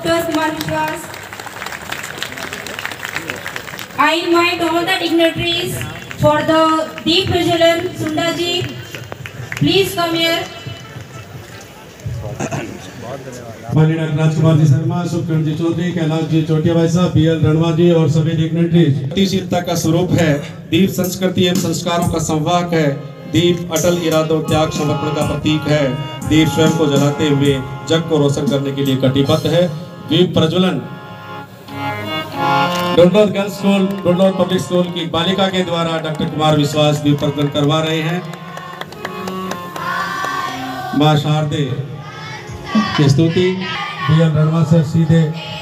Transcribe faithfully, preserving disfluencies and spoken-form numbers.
Doctor Kumar Vishwas. I invite all the dignitaries for the Deep Prajalan. Sunda ji, please come here. माननीय राजकुमार जी शर्मा, सुखकरण जी चौधरी, कैलाश जी चोटिया भाई साहब, B L Ranwa जी और सभी dignitaries. गतिशीलता का स्वरूप है। दीप संस्कृति एवं संस्कारों का संवाहक है। दीप अटल इरादों त्याग समर्पण का प्रतीक है। दीप स्वयं को जलाते हुए जग को रोशन करने के लिए कटिबद्ध है। दीप प्रज्वलन Dodor girls school, Dodor public school की बालिका के द्वारा डॉक्टर कुमार विश्वास दीप प्रज्वलन करवा रहे हैं। मां शारदे की स्तुति बी एल रणवा सर सीधे